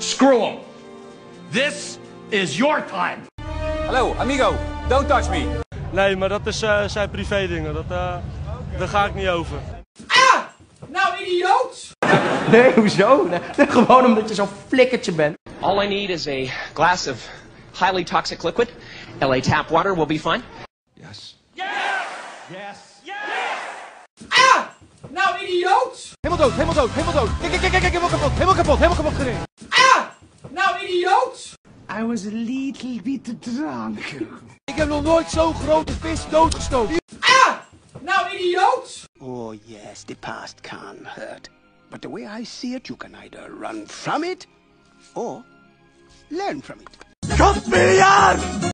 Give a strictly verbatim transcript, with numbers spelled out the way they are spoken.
Screw him. This is your time. Hallo, amigo. Don't touch me. Nee, maar dat is uh, zijn privé dingen. Dat, uh, daar ga ik niet over. Ah! Nou, idioot! Nee, hoezo? Nee, gewoon omdat je zo'n flikkertje bent. All I need is a glass of highly toxic liquid. L A tap water will be fine. Yes. Yes! Yes! Yes! Ah! Nou, idioot! Helemaal dood, helemaal dood, helemaal dood. Kijk, kijk, kijk, kijk, helemaal kapot, helemaal kapot, helemaal kapot gereden. Ah! Nou, idioot! I was a little bit drunk. Ik heb nog nooit zo'n grote vis doodgestoken. Ah! Nou, idioot! Oh yes, the past can hurt. But the way I see it, you can either run from it or learn from it. Kat me aan!